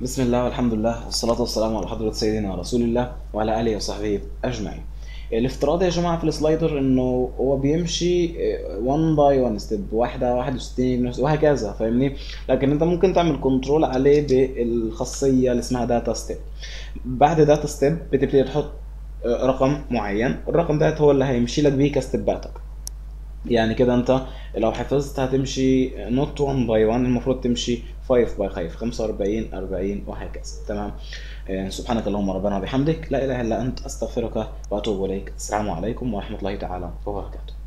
بسم الله والحمد لله والصلاة والسلام على حضرة سيدنا رسول الله وعلى آله وصحبه أجمعين. الافتراض يا جماعة في السلايدر إنه هو بيمشي 1 باي 1 ستيب، واحدة 61 وهكذا، فاهمني؟ لكن أنت ممكن تعمل كنترول عليه بالخاصية اللي اسمها داتا ستيب. بعد داتا ستيب بتبتدي تحط رقم معين، الرقم ده هو اللي هيمشي لك بيه كستباتك. يعني كده انت لو حفظت هتمشي not 1 by 1، المفروض تمشي 5 by 5، 45 40 وهكذا. تمام. سبحانك اللهم ربنا وبحمدك لا اله الا انت استغفرك واتوب اليك. السلام عليكم ورحمة الله تعالى وبركاته.